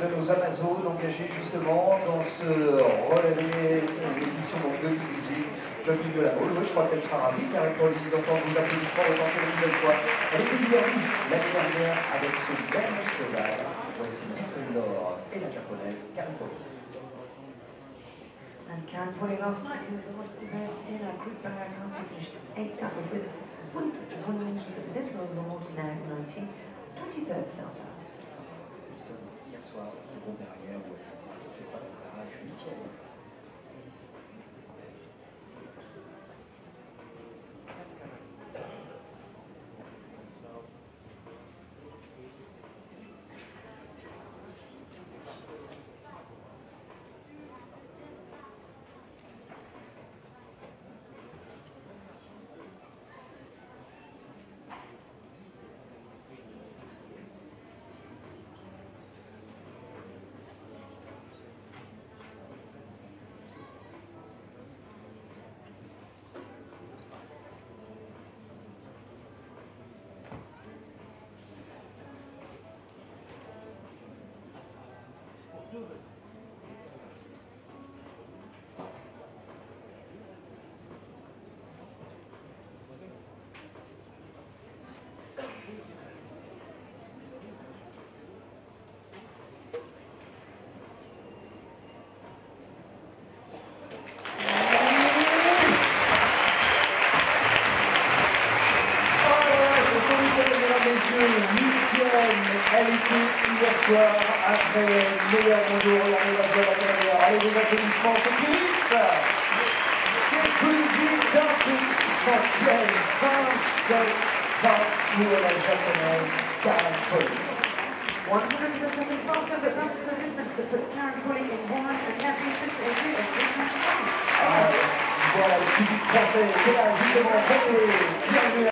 de nos Amazones engagées justement dans ce relevé d'édition 2018. Jacqueline de la Baule, je crois qu'elle sera ravie, car elle dit d'entendre vos applaudissements retentir une nouvelle fois. Elle était divertie l'année dernière avec ce bel cheval. Voici Nicolore et la japonaise Karen Pauly. And Karen Pauly last night, who was obviously best in a group barrier class, who finished 8th. That was with one wins a little over the water now, 19, 23rd starter. Hier soir, le groupe derrière, où elle ne fait pas le barrage 8e. Elle était hier soir après meilleur mondial, regardez la voie la carrière. Allez, les applaudissements, c'est plus vite. C'est plus vite d'un fixe, 5e, 27-20 pour la japonaise Karen Pauly. 100% faster, but that's the difference that puts Karen Pauly in one and Catherine Fitz in two of this match. Voilà, le public français qui est là justement. Bienvenue.